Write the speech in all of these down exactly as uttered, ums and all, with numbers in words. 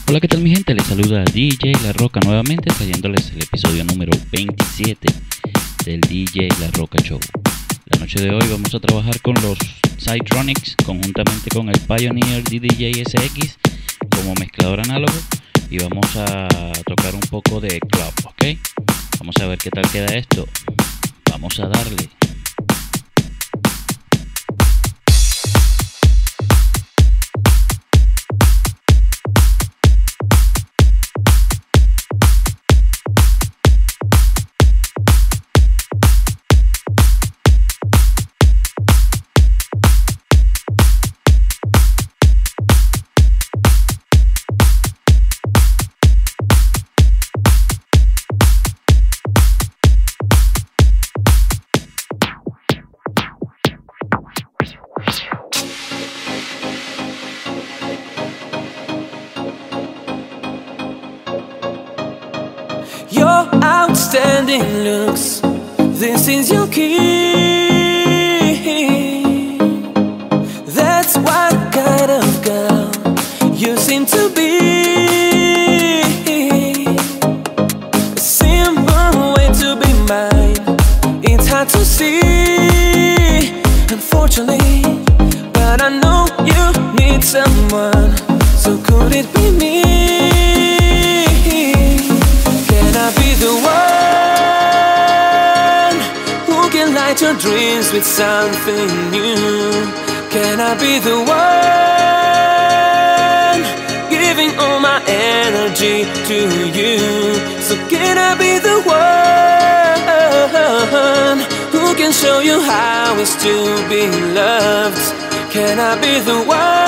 Hola, ¿qué tal mi gente? Les saluda D J La Roca nuevamente, trayéndoles el episodio número veintisiete del D J La Roca Show. La noche de hoy vamos a trabajar con los Psytronics conjuntamente con el Pioneer D D J S X como mezclador análogo y vamos a tocar un poco de club, ¿ok? Vamos a ver qué tal queda esto. Vamos a darle. Your outstanding looks, this is your key. That's what kind of girl you seem to be. A simple way to be mine, it's hard to see, unfortunately. But I know you need someone, so could it be me? Can I be the one who can light your dreams with something new? Can I be the one giving all my energy to you? So can I be the one who can show you how it's to be loved? Can I be the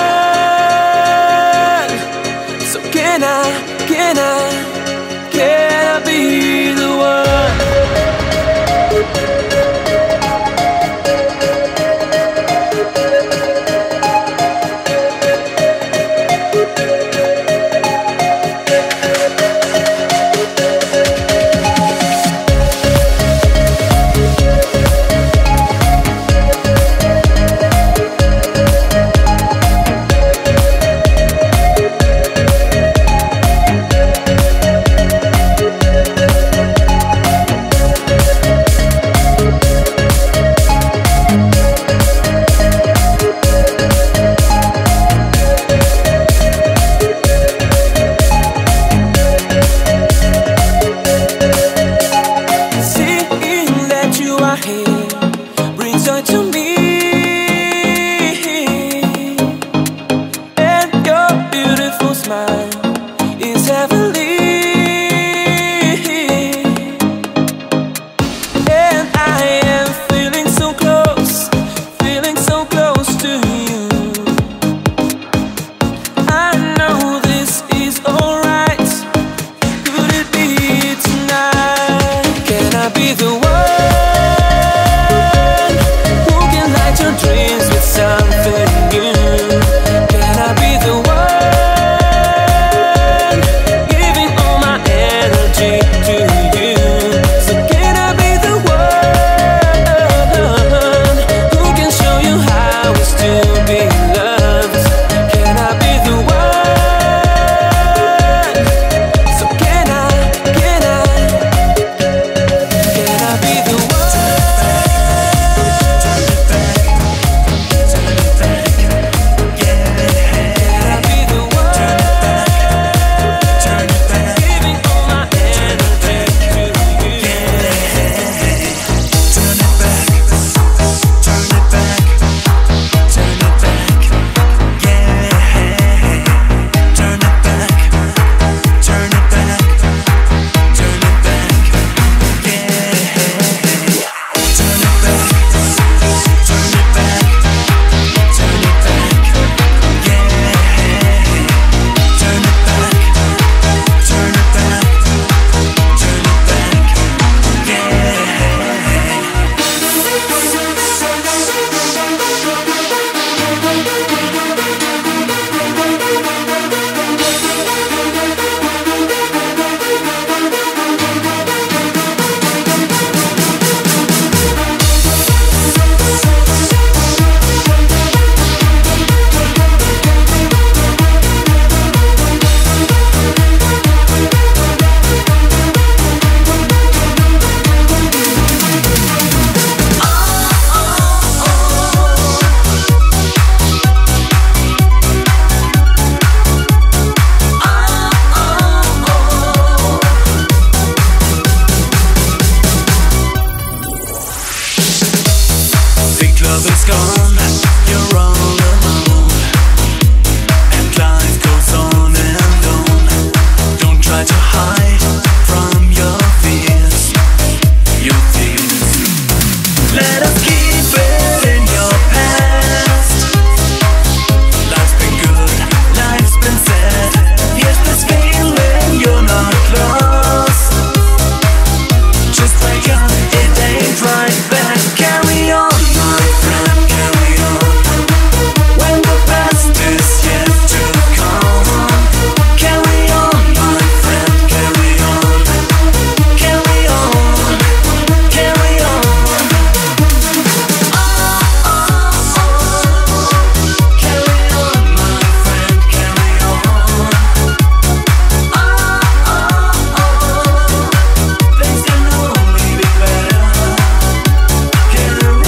one? So can I, can I, can I be the one? gone, you're all alone, and life goes on and on. Don't try to hide from your fears, your fears. Let us keep it in your past. Life's been good, life's been sad. Here's this feeling you're not lost. Just wake up, it ain't right back. Carry on, my friend, carry on. When the best is yet to come. Carry on, my friend, carry on. Carry on, carry on. Oh, oh, oh. Carry on, my friend, carry on. Oh, oh, oh. Things can only be better. Carry on.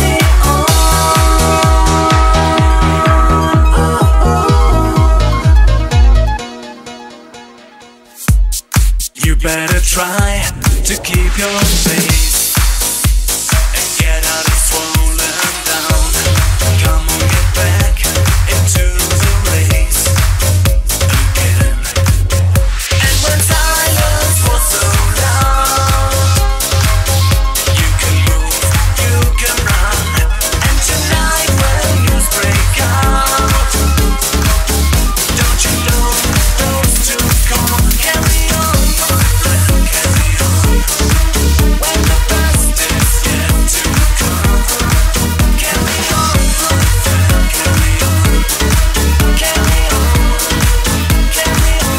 You better try to keep your faith and get out of swollen down. Come on, get back into the race again. And when silence was so loud, you can move, you can run. And tonight when news break out, don't you know those two come? Carry on, my friend, carry on. When the best is yet to come. Carry on, my friend, carry on. Carry on, carry on.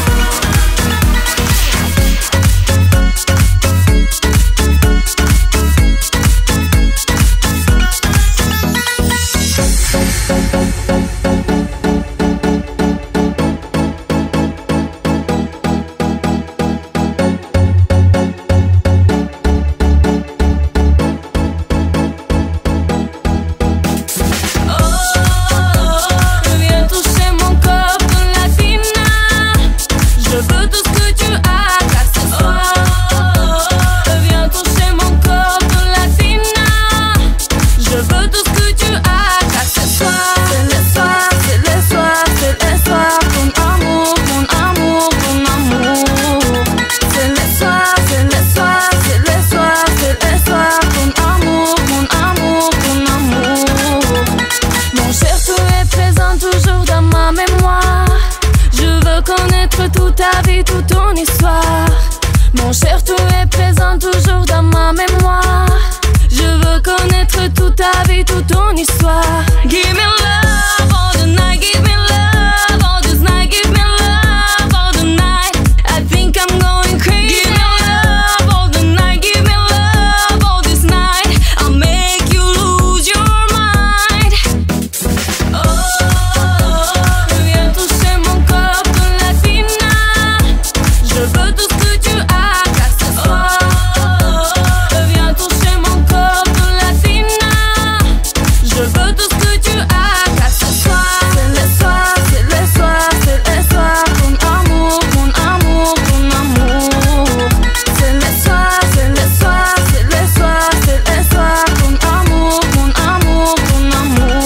Oh, viens toucher mon corps de latina. Je veux tout ce que tu as, car ce soir. Oh, viens toucher mon corps de latina. Je veux tout ce que tu as, car ce soir. C'est le soir, c'est le soir, c'est le soir. Ton amour, mon amour, ton amour. C'est le soir, c'est le soir, c'est le soir, c'est le soir. Ton amour, mon amour, ton amour. Mon cher, tout est présent toujours dans ma mémoire. Je veux connaître toute ta vie, toute ton histoire. Mon cher, tout est présent toujours dans ma mémoire. Je veux connaître toute ta vie, toute ton histoire. Give me love all the night, give me love all this night, give me love all the night. I think I'm going crazy. Give me love all the night, give me love all this night. I'll make you lose your mind. Oh, viens toucher mon corps de latina. Je veux tout ce que tu as, car ce soir. Viens toucher mon corps de latina. Je veux tout ce que tu as, car ce soir. C'est le soir, c'est le soir, c'est le soir. Ton amour, mon amour, ton amour. C'est le soir, c'est le soir, c'est le soir, c'est le soir. Ton amour, mon amour, ton amour.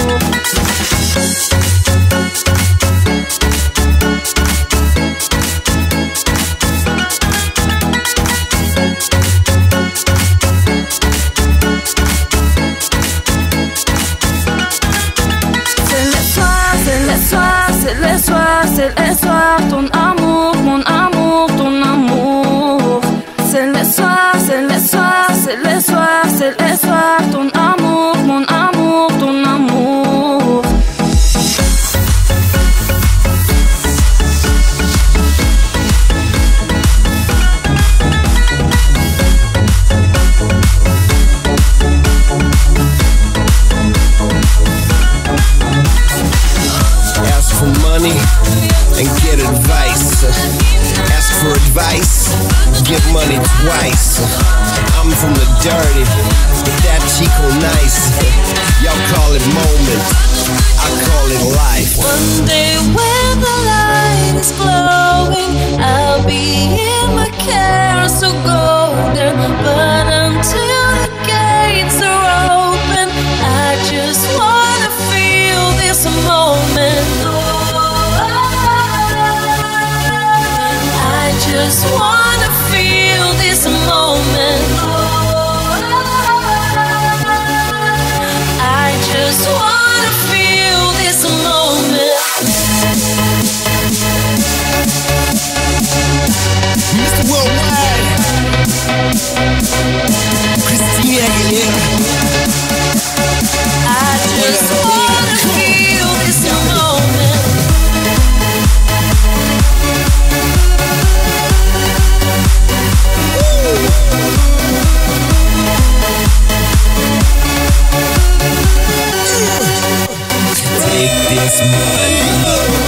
C'est le soir, c'est le soir, c'est le soir, c'est le soir. Ton amour, mon amour, ton amour. C'est le soir, c'est le soir, c'est le soir, c'est le soir. Ton amour, mon amour, ton amour. Ask for money and get advice. Ask for advice, get money twice. I'm from the dirty, but that Chico nice. Y'all call it moment, I call it life. One day when the light is glowing, I'll be in my car so golden. But until the gates are open, I just want yeah, yeah. I just wanna feel this moment. Take this money.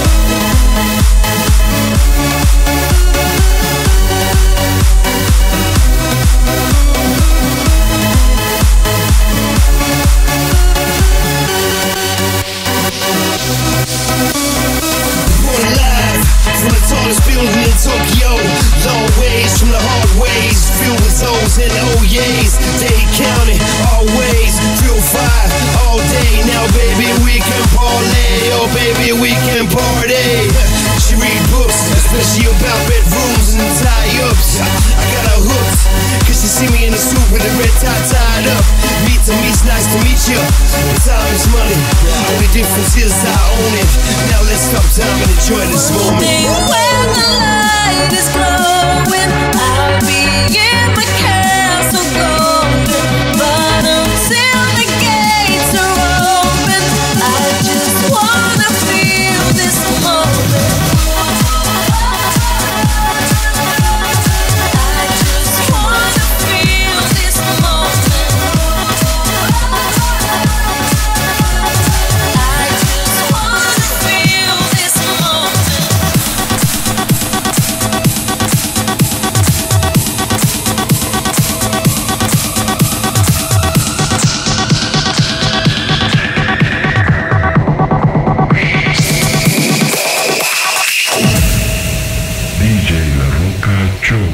From the tallest building in Tokyo, long ways from the hard ways, filled with O's and oh yeahs. They counted always, feel five all day. Now baby we can parlay, oh baby we can party. She read books, especially about bedrooms and tie-ups. I got her hooked, cause she see me in the suit with the red tie tied up. Meet to meet's nice to meet you. The time is money, only difference is I own it. Now let's stop time and enjoy this moment. When the light is glowing, I'll be in my castle golden. But until the gates are open, I just wanna feel this moment. I just wanna feel this moment. I just wanna feel this moment. D J La Roca Show.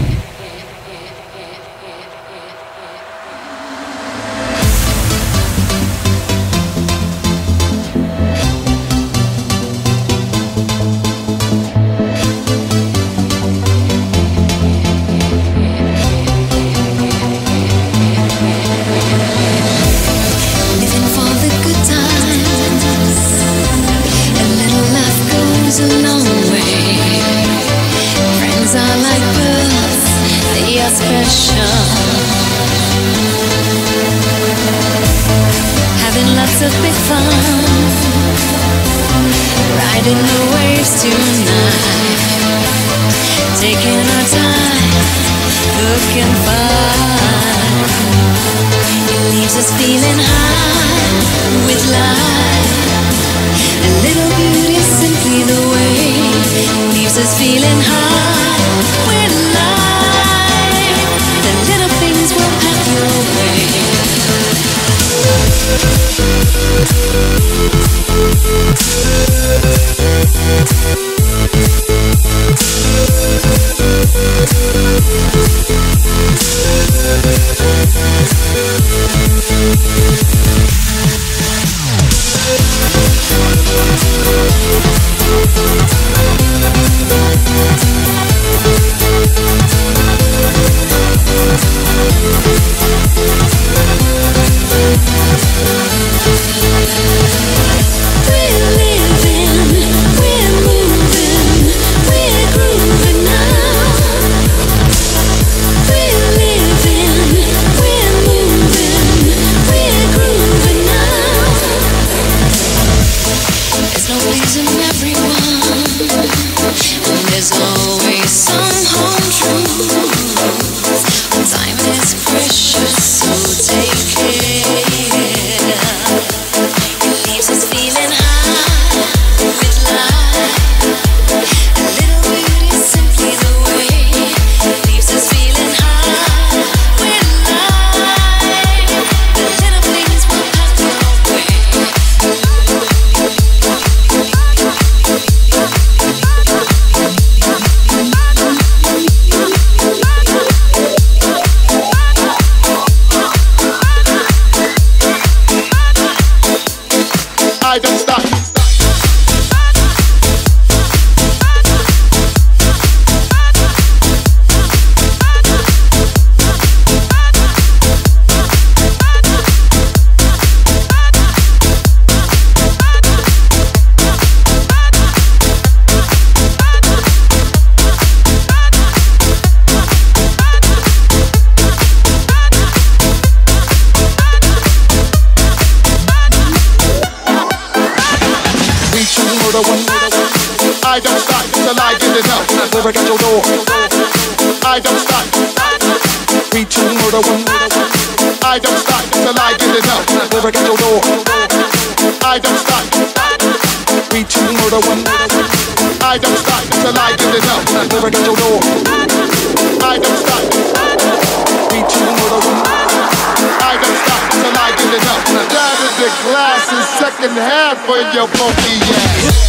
Living for the good times. A little laugh goes a long way. Friends are like birds, they are special. Having lots of big fun, riding the waves tonight. Taking our time, looking fine. It leaves us feeling high with life. A little beauty is simply the way. Leaves us feeling high with life. The little things will pack your way. We're living, we're moving, we're grooving now. We're living, we're moving, we're grooving now. There's no pleasing everyone, and there's always some home truth. Time is precious, so take care. It leaves us feeling high with life. A little beauty is simply the way. It leaves us feeling high with life. The little things will pack your way. I don't stop. I don't stop till I get enough. Lyric at your door. I don't stop. Reaching murder one. I don't stop till I get enough. Lyric at your door. I don't stop. Reaching murder one. I don't stop till I get enough. Lyric at your door. I don't stop. Reaching murder one. I don't stop till I get enough. Driving the glasses second hand for your funky ass.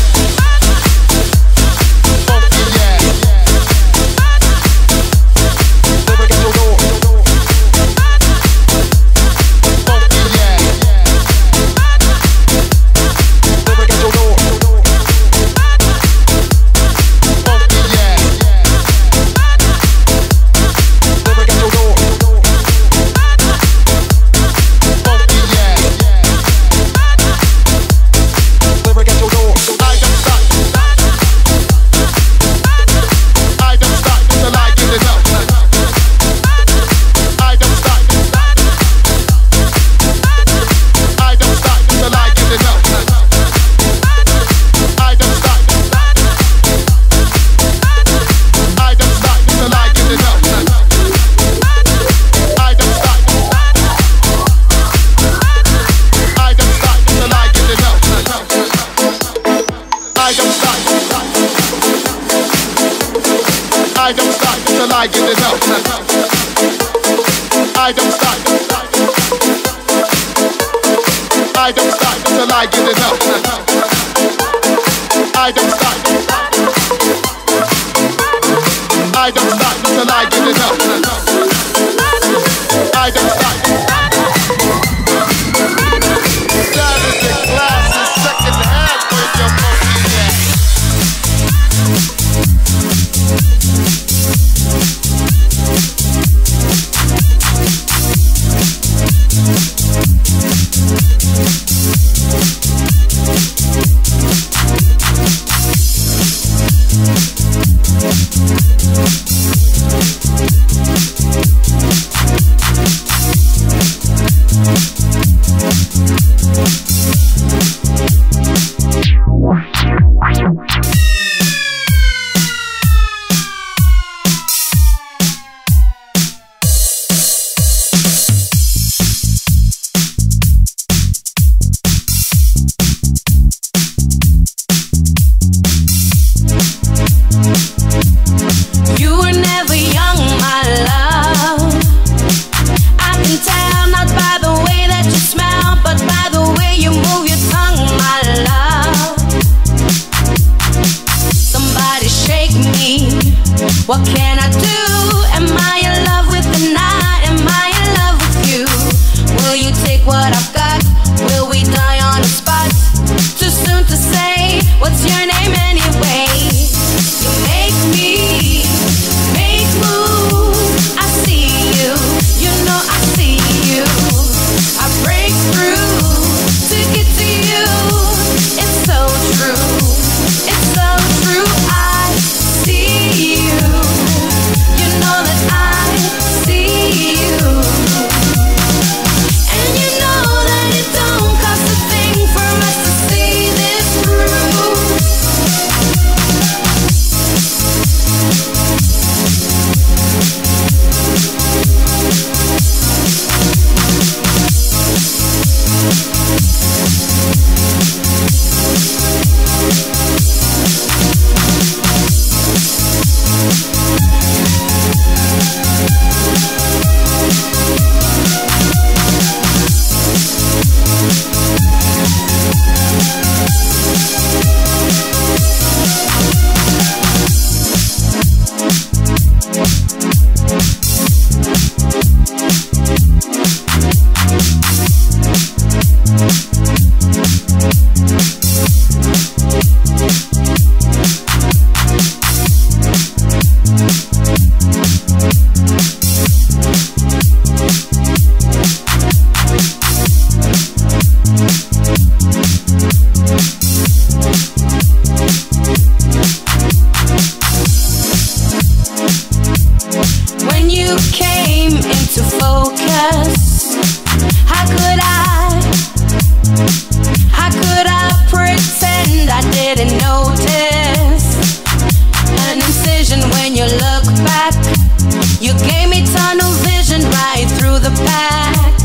I don't stop till I get enough. I don't stop. I don't stop till I get enough. I don't stop. I don't stop till I get enough. I don't stop. Driving the glasses second hand with your funky ass. What can I do? Am I in love with the night? Am I in love with you? Will you take what I've got? Will we die on the spot? Too soon to say. What's your name anyway? You make me make moves. I see you. You know I see you. I break through to get to you. It's so true. It's so true. I see you. back?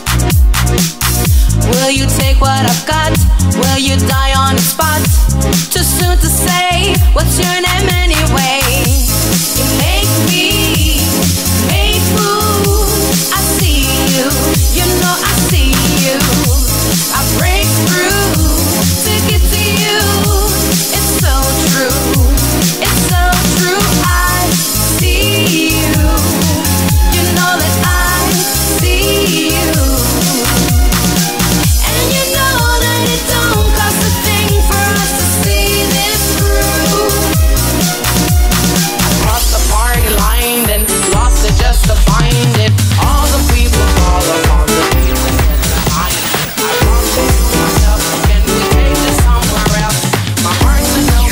Will you take what I've got? Will you die on the spot? Too soon to say, what's your name anyway? You make me, make move. I see you, you know I see you. I break through to get to you. It's so true, it's so true. I see you, you know that I see you. And you know that it don't cost a thing for us to see this through. Across the party line, then lost it just to find it. All the people fall upon the beat and get behind it. I want to myself, can we take this somewhere else? My heart's a no.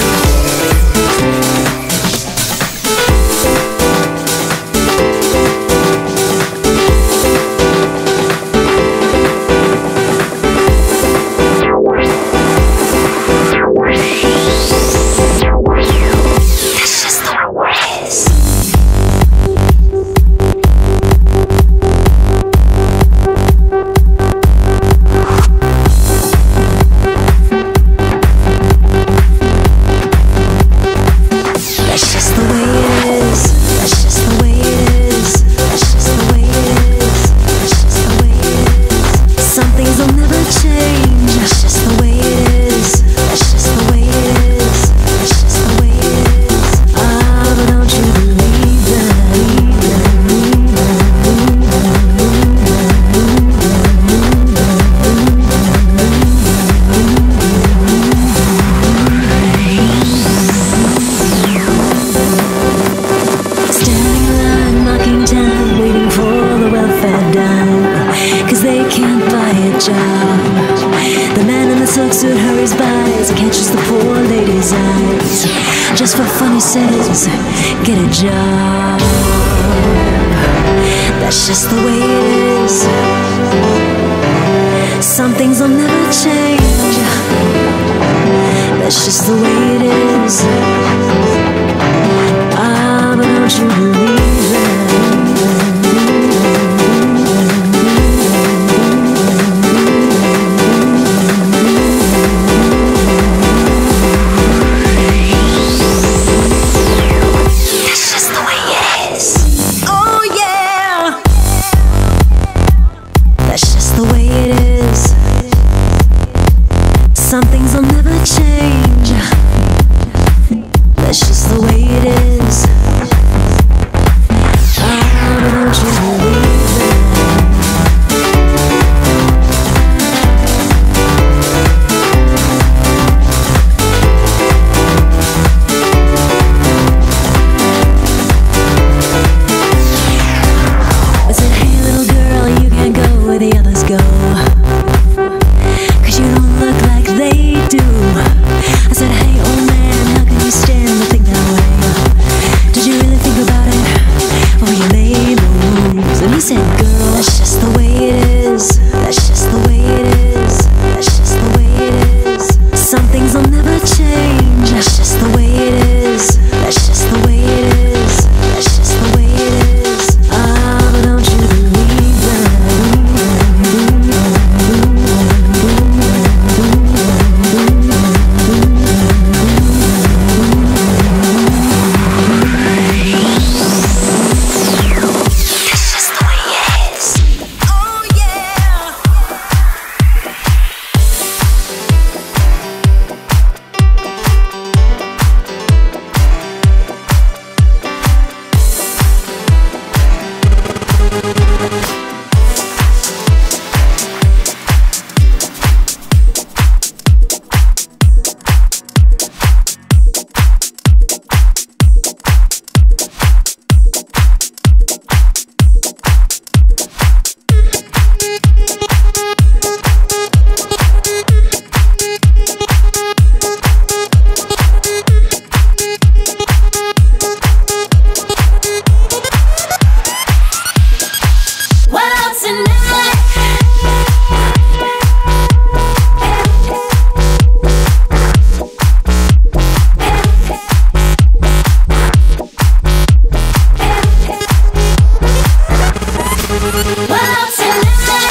Just for fun, he says, get a job. That's just the way it is. Some things will never change. That's just the way it is. Ah, but don't you believe it? Some things will never change. That's just the way it is. Ah, but don't you believe it? I said, hey little girl, you can't go where the others go. They do. I said, hey old man, how can you stand to think that way? Did you really think about it? Oh, you made moves. And he said, girl, that's just the way it is. That's just the way it is. That's just the way it is. Some things will never change. That's just the way it is. That's just the way it is. That's just the way it is. Ah, but don't you believe that? Oh yeah. Well, tonight.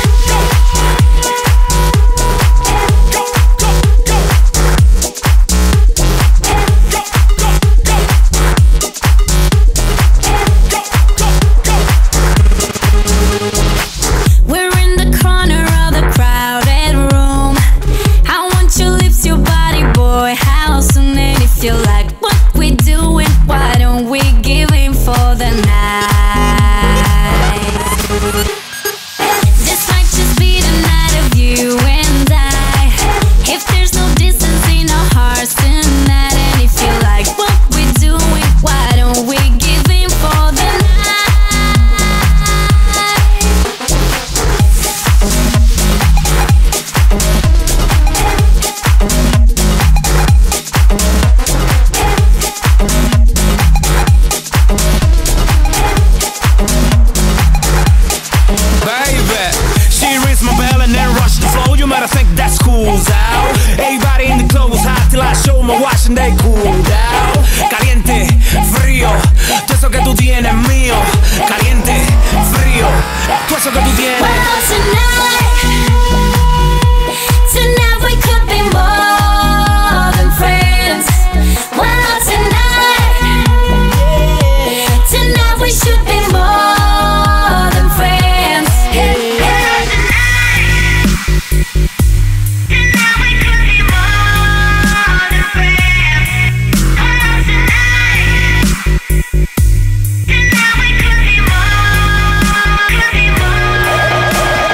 We're in the corner of the crowded room. I want your lips, your body, boy. How soon? And if you like what we doing, why don't we give in for the night? This might just be the night of you and I. If there's no distance in our hearts tonight, and if you like what we doing, why don't we give in for the night? Baby, she rings my bell and then rush the floor. You might think that's cool out. Everybody in the club was hot till I show my watch and they cool down. Caliente, frío, todo eso que tú tienes es mío. Caliente, frío, todo eso que tú tienes. Well, tonight, tonight we could be more than friends. Well, tonight, tonight we should be more than friends. Tonight, tonight we could be more than friends. Well, tonight, tonight we could be more, could be more.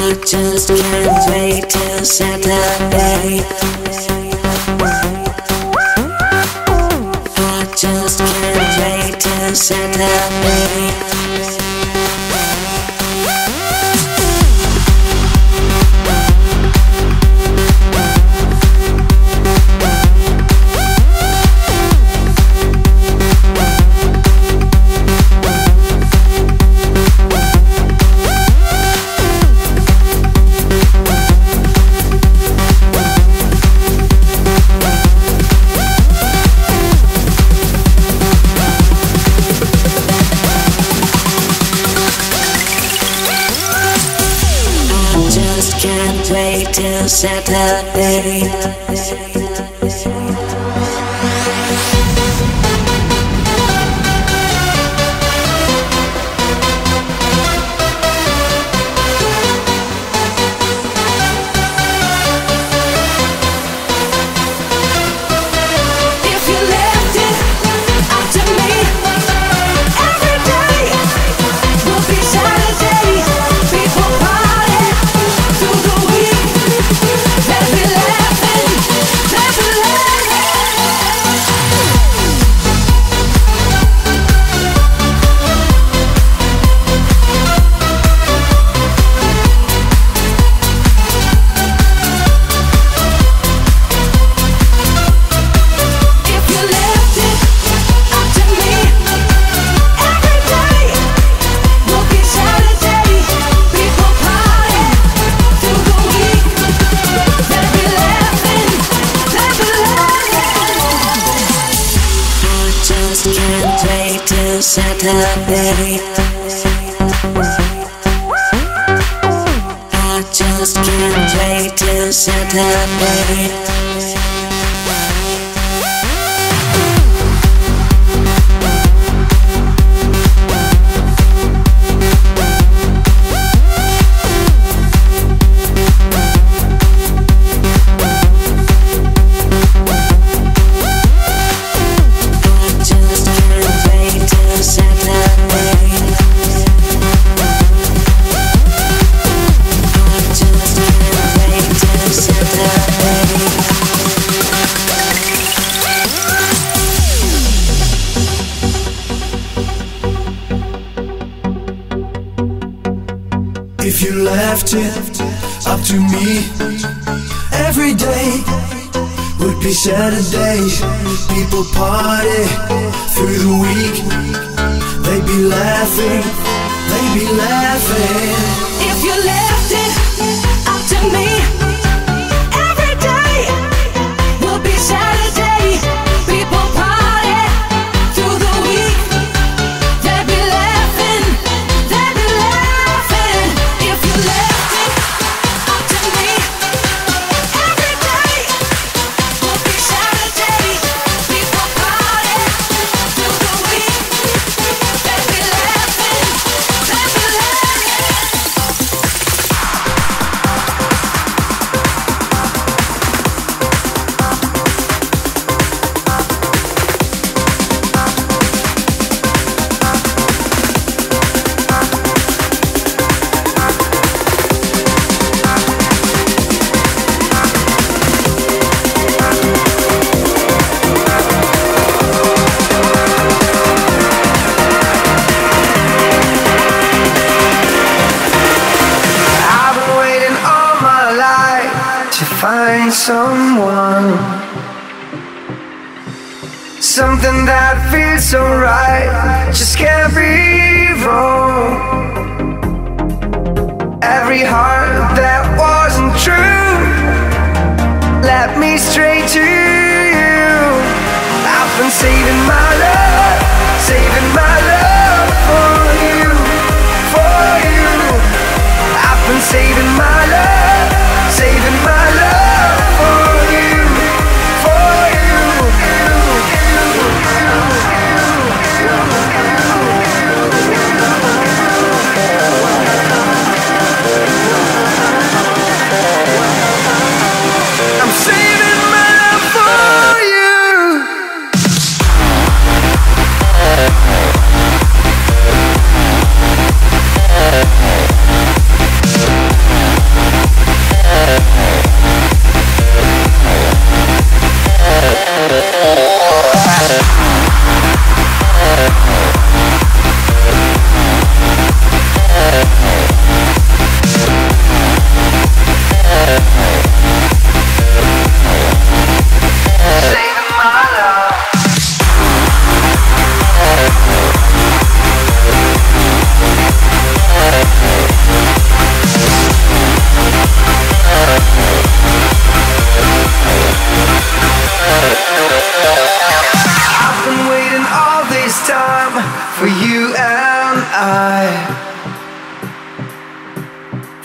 I just can't wait till Saturday. I just can't wait till Saturday. Can't wait till Saturday. Saturday. I just can't wait till Saturday. If you left it up to me, every day would be Saturday. People party through the week. They'd be laughing, they'd be laughing. If you left it up to me, every day would be Saturday. People party through the week. They'd be laughing, they'd be laughing. If you left it up to me, every day would be Saturday. People party through the week. They'd be laughing, they'd be laughing. I've been waiting all my life to find someone, something that feels so right, just can't be wrong. Every heart that wasn't true led me straight to you. I've been saving my love, saving my love for you, for you. I've been saving my love, saving my love for you, for you. I'm saving my love for you.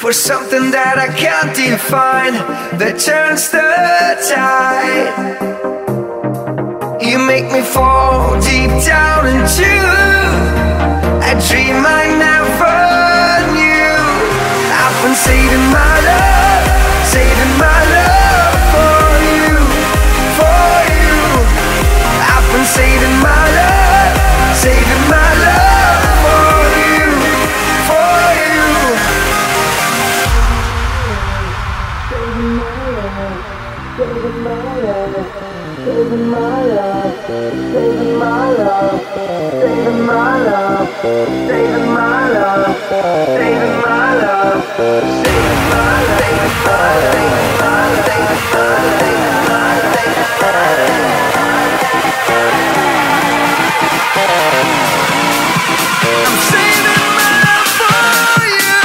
for something that I can't define, that turns the tide. You make me fall deep down into a dream I never knew. I've been saving my love, saving my love for you, for you. I've been saving my love, saving my love for you, for you. Saving my love, saving my love, saving my love, saving my love, saving my love, saving my love, saving my love, saving my I'm saving my love for you.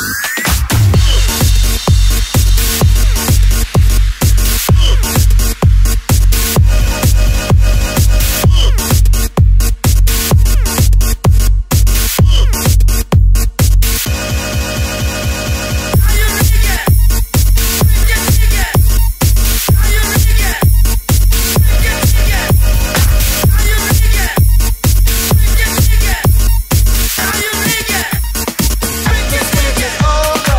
It's over.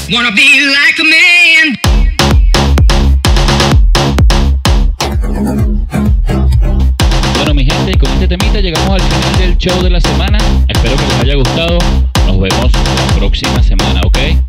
Wanna be like a man. Bueno, mi gente, con este temita llegamos al final del show de la semana. Espero que les haya gustado. Nos vemos la próxima semana, ¿ok?